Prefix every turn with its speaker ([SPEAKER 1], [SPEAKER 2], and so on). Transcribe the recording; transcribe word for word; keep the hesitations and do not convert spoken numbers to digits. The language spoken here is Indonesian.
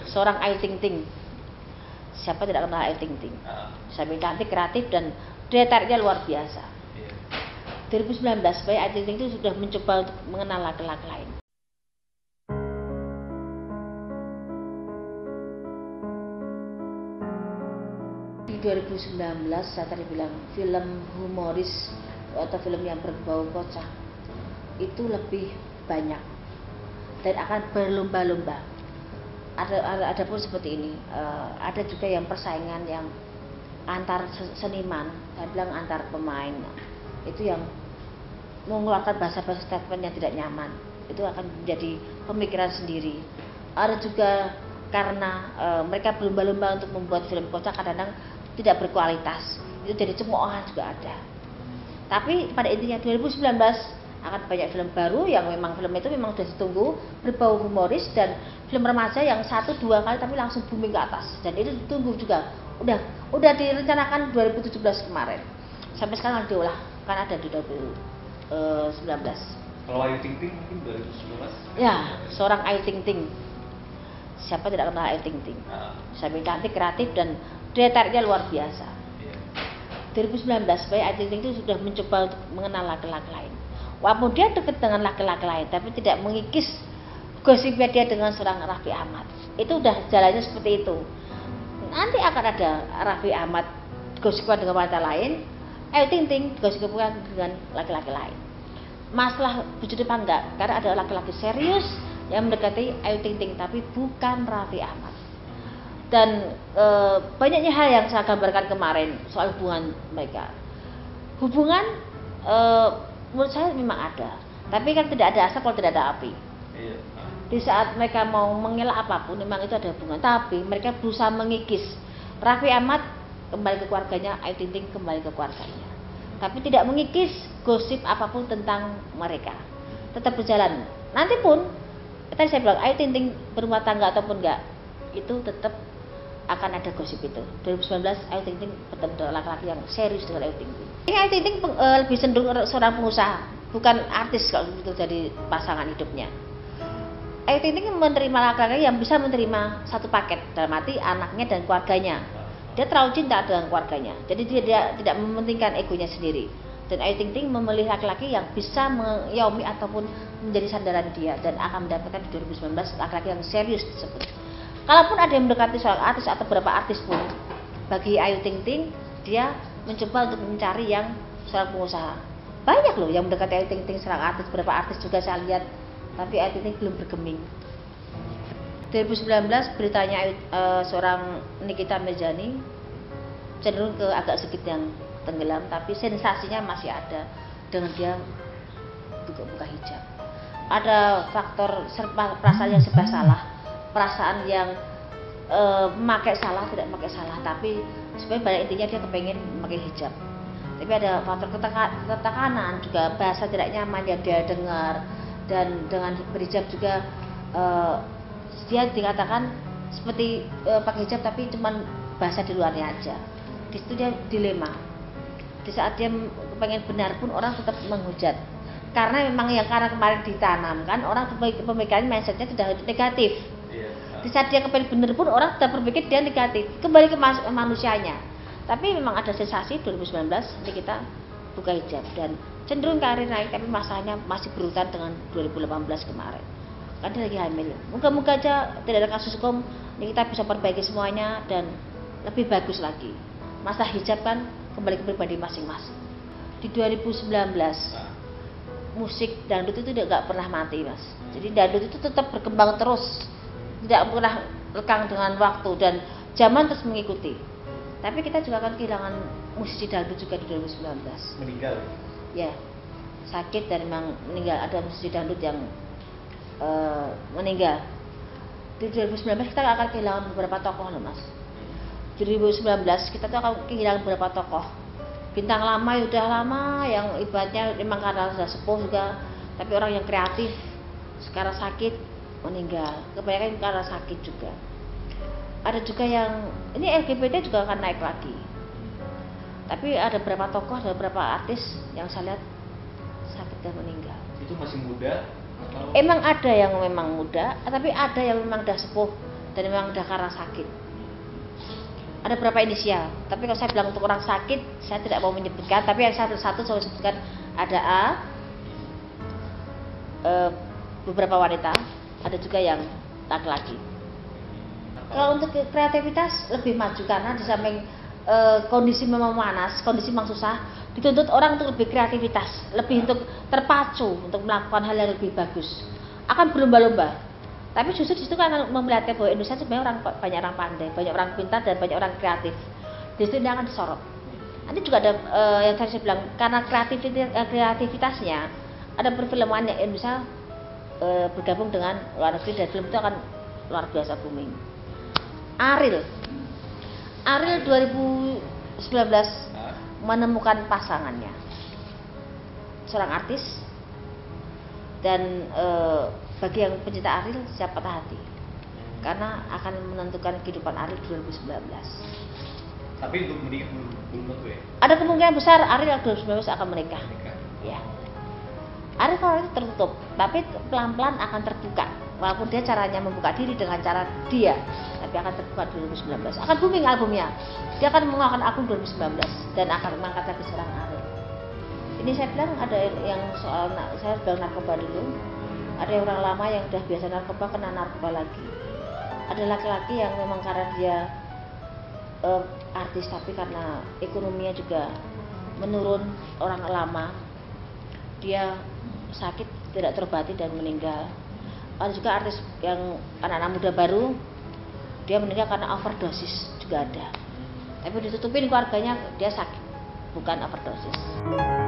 [SPEAKER 1] Seorang Ayu Ting Ting, siapa tidak kenal Ayu Ting Ting?
[SPEAKER 2] Uh,
[SPEAKER 1] Sambil cantik, kreatif, dan daya tariknya luar biasa.
[SPEAKER 2] iya.
[SPEAKER 1] dua ribu sembilan belas, supaya Ayu Ting Ting itu sudah mencoba untuk mengenal laki-laki lain. Di dua ribu sembilan belas, saya tadi bilang film humoris atau film yang berbau kocak itu lebih banyak dan akan berlomba-lomba. Ada, ada, ada pun seperti ini, uh, ada juga yang persaingan yang antar seniman, saya bilang antar pemain, itu yang mengeluarkan bahasa-bahasa statement yang tidak nyaman, itu akan menjadi pemikiran sendiri. Ada juga karena uh, mereka berlomba-lomba untuk membuat film kocak, kadang-kadang tidak berkualitas, itu jadi cemoohan juga ada. Tapi pada intinya dua ribu sembilan belas akan banyak film baru yang memang film itu memang sudah ditunggu, berbau humoris, dan film remaja yang satu dua kali tapi langsung booming ke atas, dan itu ditunggu juga. Udah udah direncanakan dua ribu tujuh belas kemarin, sampai sekarang diolah kan ada di dua ribu sembilan belas.
[SPEAKER 2] Kalau Ayu Ting Ting mungkin dua ribu sembilan belas.
[SPEAKER 1] Ya, seorang Ayu Ting Ting, siapa tidak kenal Ayu Ting Ting?
[SPEAKER 2] Uh,
[SPEAKER 1] Sambil cantik, kreatif, dan daya tariknya luar biasa.
[SPEAKER 2] iya.
[SPEAKER 1] dua ribu sembilan belas, supaya Ayu Ting Ting itu sudah mencoba untuk mengenal laki-laki lain. Walaupun dia dekat dengan laki-laki lain, tapi tidak mengikis gosipnya dia dengan seorang Raffi Ahmad. Itu udah jalannya seperti itu. Nanti akan ada Raffi Ahmad gosipnya dengan wanita lain, Ayu Ting Ting gosipnya dengan laki-laki lain. Masalah wujud apa enggak? Karena ada laki-laki serius yang mendekati Ayu Ting Ting, tapi bukan Raffi Ahmad. Dan e, banyaknya hal yang saya gambarkan kemarin soal hubungan mereka. Hubungan e, menurut saya memang ada, tapi kan tidak ada asap kalau tidak ada api.
[SPEAKER 2] Iya.
[SPEAKER 1] Di saat mereka mau mengelak apapun, memang itu ada hubungan, tapi mereka berusaha mengikis. Raffi Ahmad kembali ke keluarganya, Ayu Ting Ting kembali ke keluarganya, tapi tidak mengikis gosip apapun tentang mereka. Tetap berjalan. Nanti pun, tadi saya bilang Ayu Ting Ting berumah tangga ataupun enggak, itu tetap akan ada gosip itu. dua ribu sembilan belas Ayu Ting Ting bertemu dengan laki-laki yang serius dengan Ayu Ting Ting. Ini Ayu Ting Ting uh, lebih cenderung seorang pengusaha, bukan artis kalau itu jadi pasangan hidupnya. Ayu Ting Ting menerima laki-laki yang bisa menerima satu paket, dalam arti anaknya dan keluarganya. Dia terlalu cinta dengan keluarganya, jadi dia, dia tidak mementingkan egonya sendiri. Dan Ayu Ting Ting memilih laki-laki yang bisa mengayomi ataupun menjadi sandaran dia, dan akan mendapatkan di dua ribu sembilan belas laki-laki yang serius tersebut. Kalaupun ada yang mendekati seorang artis atau beberapa artis pun, bagi Ayu Ting Ting dia mencoba untuk mencari yang seorang pengusaha. Banyak loh yang mendekati Ayu Ting Ting seorang artis, beberapa artis juga saya lihat, tapi Ayu Ting Ting belum bergeming. dua ribu sembilan belas beritanya uh, seorang Nikita Mirzani cenderung ke agak sedikit yang tenggelam, tapi sensasinya masih ada dengan dia buka-buka hijab. Ada faktor serba, perasaan yang serba salah, perasaan yang uh, memakai salah, tidak memakai salah, tapi sebenarnya pada intinya dia kepengen memakai hijab. Tapi ada faktor ketekanan juga, bahasa tidak nyaman yang dia dengar, dan dengan berhijab juga uh, dia dikatakan seperti uh, pakai hijab tapi cuman bahasa di luarnya aja. Di situ dia dilema. Di saat dia pengen benar pun orang tetap menghujat. Karena memang yang karena kemarin ditanamkan, orang pemikiran mindsetnya sudah negatif. Di saat dia kepengen benar pun orang tetap berpikir dia negatif. Kembali ke mas- manusianya. Tapi memang ada sensasi dua ribu sembilan belas ini kita buka hijab dan cenderung karir naik, tapi masalahnya masih berurutan dengan dua ribu delapan belas kemarin. Kan dia lagi hamil. Moga-moga aja tidak ada kasus hukum, ini kita bisa perbaiki semuanya dan lebih bagus lagi. Masalah hijab kan kembali ke pribadi masing-masing. Di dua ribu sembilan belas musik dangdut itu tidak pernah mati, Mas. Jadi dangdut itu tetap berkembang terus, tidak pernah lekang dengan waktu dan zaman terus mengikuti. Tapi kita juga akan kehilangan musisi dangdut juga di dua ribu sembilan belas.
[SPEAKER 2] Meninggal.
[SPEAKER 1] Ya, sakit dan memang meninggal. Ada musisi dangdut yang uh, meninggal. Di dua ribu sembilan belas kita akan kehilangan beberapa tokoh loh, Mas. Di dua ribu sembilan belas kita tuh akan kehilangan beberapa tokoh. Bintang lama ya udah lama, yang ibaratnya memang karena sudah sepuh juga, tapi orang yang kreatif sekarang sakit meninggal. Kebanyakan karena sakit juga. Ada juga yang ini L G B T juga akan naik lagi. Tapi ada beberapa tokoh, ada beberapa artis yang saya lihat sakit dan meninggal.
[SPEAKER 2] Itu masih muda? Atau?
[SPEAKER 1] Emang ada yang memang muda, tapi ada yang memang udah sepuh dan memang udah karena sakit. Ada beberapa inisial, tapi kalau saya bilang untuk orang sakit saya tidak mau menyebutkan, tapi yang satu-satu saya sebutkan ada A, e, beberapa wanita, ada juga yang laki-laki. Kalau untuk kreativitas lebih maju karena di samping e, kondisi memang panas, kondisi memang susah, dituntut orang untuk lebih kreativitas, lebih untuk terpacu untuk melakukan hal yang lebih bagus. Akan berlomba-lomba. Tapi justru di situ kan melihatnya bahwa Indonesia sebenarnya orang banyak orang pandai, banyak orang pintar dan banyak orang kreatif. Di situ ini akan disorot. Nanti juga ada e, yang tadi saya bilang karena kreativitas, kreativitasnya ada perfilman yang Indonesia e, bergabung dengan luar negeri dan film itu akan luar biasa booming. Ariel, Ariel dua ribu sembilan belas menemukan pasangannya, seorang artis dan e, bagi yang pencinta Ariel siap patah hati karena akan menentukan kehidupan Ariel dua ribu sembilan belas.
[SPEAKER 2] Tapi untuk menikah belum belum tentu ya.
[SPEAKER 1] Ada kemungkinan besar Ariel dua ribu sembilan belas akan menikah.
[SPEAKER 2] Menikah.
[SPEAKER 1] Ya. Ariel kalau itu tertutup, tapi pelan-pelan akan terbuka. Walaupun dia caranya membuka diri dengan cara dia, tapi akan terbuka dua ribu sembilan belas. Akan booming albumnya. Dia akan mengeluarkan album dua ribu sembilan belas dan akan mengangkat lagi seorang Ariel. Ini saya bilang ada yang soal saya bilang narkoba dulu. Ada orang lama yang udah biasa narkoba kena narkoba lagi. Ada laki-laki yang memang karena dia uh, artis tapi karena ekonominya juga menurun, orang lama dia sakit tidak terobati dan meninggal. Ada juga artis yang anak-anak muda baru dia meninggal karena overdosis juga ada. Tapi ditutupin keluarganya dia sakit bukan overdosis.